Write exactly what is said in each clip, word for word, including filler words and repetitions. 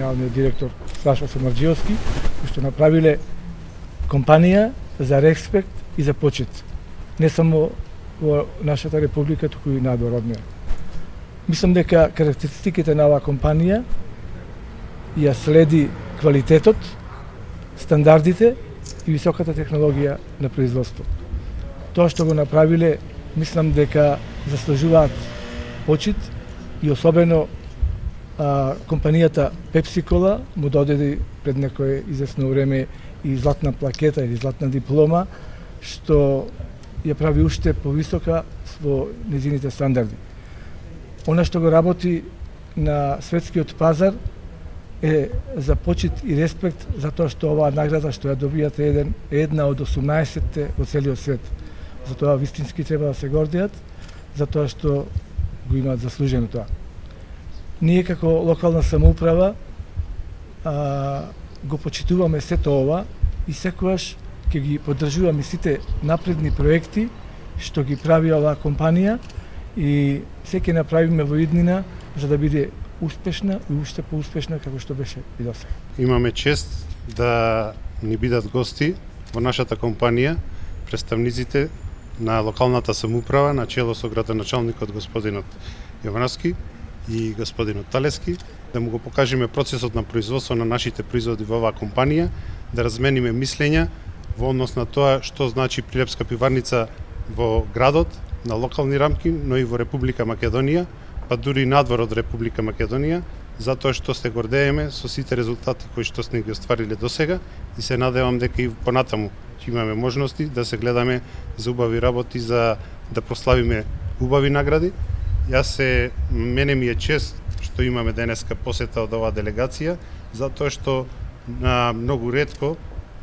генералниот директор Саша Самарџиевски, кои што направиле компанија за респект и за почит. Не само во нашата република, туку и надвородно. Мислам дека карактеристиките на оваа компанија ја следи квалитетот, стандардите и високата технологија на производство. Тоа што го направиле, мислам дека заслужуваат почит и особено а, компанијата Пепси Кола му додеде пред некое известно време и златна плакета или златна диплома, што ја прави уште повисока во незините стандарди. Она што го работи на светскиот пазар е за почит и респект, затоа што оваа награда што ја добијате еден, е една од осумнаесетте во целиот свет. Затоа вистински треба да се гордеат, затоа што го имаат заслужено тоа. Ние како локална самоуправа а, го почитуваме сето ова и секогаш ќе ги поддржуваме сите напредни проекти што ги прави оваа компанија и се ќе направиме во иднина за да биде успешна и уште поуспешна како што беше и досега. Имаме чест да ни бидат гости во нашата компанија представниците на локалната самоуправа на чело со градоначалникот господинот Јовановски и господинот Талески, да му го покажеме процесот на производство на нашите производи во оваа компанија, да размениме мислења во однос на тоа што значи Прилепска пиварница во градот, на локални рамки, но и во Република Македонија, па дури надвор од Република Македонија, затоа што се гордееме со сите резултати кои што сме ги оствариле досега и се надевам дека и понатаму ќе имаме можности да се гледаме за убави работи, за да прославиме убави награди. Јас се, мене ми е чест што имаме денеска посета од оваа делегација, затоа што а, многу ретко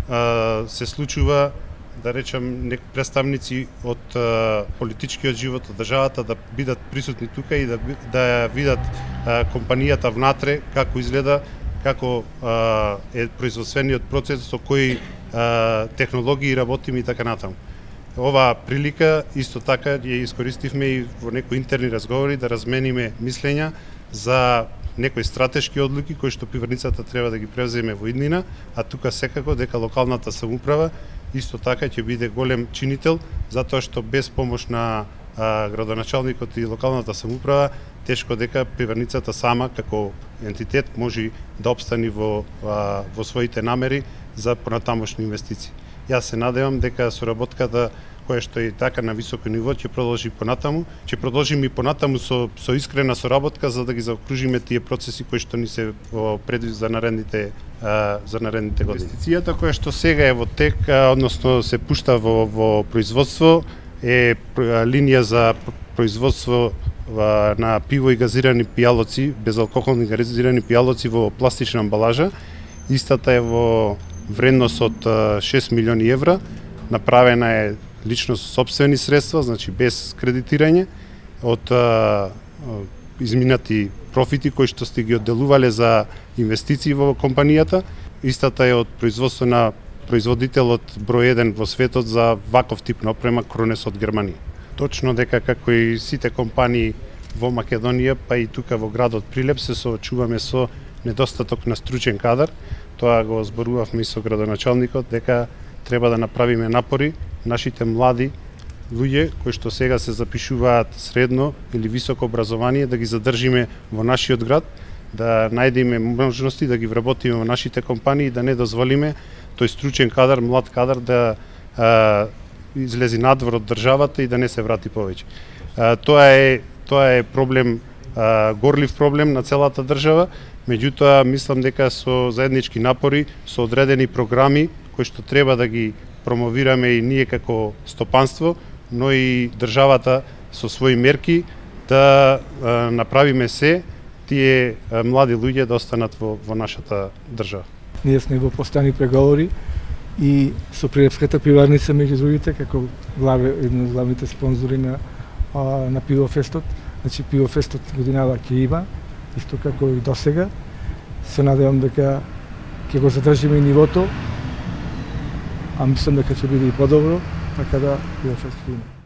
а, се случува да речам нек представници од а, политичкиот живот од државата да бидат присутни тука и да да видат а, компанијата внатре како изгледа, како а, е производствениот процес, со кои а, технологии работиме и така натаму. Оваа прилика исто така ја искористивме и во некои интерни разговори да размениме мислења за некои стратешки одлуки кои што пиварницата треба да ги превземе во иднина, а тука секако дека локалната самоуправа исто така ќе биде голем чинител, затоа што без помош на а, градоначалникот и локалната самоуправа, тешко дека пиварницата сама како ентитет може да обстани во, а, во своите намери за понатамошни инвестиции. Јас се надевам дека соработката која што е така на високо ниво ќе продолжи понатаму, ќе продолжиме и понатаму со со искрена соработка за да ги заокружиме тие процеси кои што ни се предвид за наредните а, за наредните години. Инвестицијата која што сега е во тек, а, односно се пушта во во производство е линија за производство а, на пиво и газирани пијалоци, безалкохолни газирани пијалоци во пластична амбалажа. Истата е во вредност од шест милиони евра, направена е лично со сопствени средства, значи без кредитирање, од а, изминати профити кои што сте ги одделувале за инвестиции во компанијата. Истата е од производство на производителот број еден во светот за ваков тип на опрема Кронес од Германија. Точно дека како и сите компании во Македонија, па и тука во градот Прилеп се соочуваме со недостаток на стручен кадар. Тоа го зборувавме и со градоначалникот дека треба да направиме напори нашите млади луѓе кои што сега се запишуваат средно или високо образование да ги задржиме во нашиот град, да најдеме можности да ги вработиме во нашите компании, да не дозволиме тој стручен кадар, млад кадар да а, излези надвор од државата и да не се врати повеќе. А, тоа е тоа е проблем, а, горлив проблем на целата држава. Меѓутоа, мислам дека со заеднички напори, со одредени програми кои што треба да ги промовираме и ние како стопанство, но и државата со своји мерки да а, направиме се тие а, млади луѓе да останат во, во нашата држава. Ние сме во постојани преговори и со Прилепската пиварница меѓу другите како главе еден од главните спонзори на а, на Пивофестот. Значи Пивофестот годинава ќе има исто како и досега. Се надевам дека ќе го задржиме и нивото, а мислам дека ќе биде и подобро, така да Пивофест има.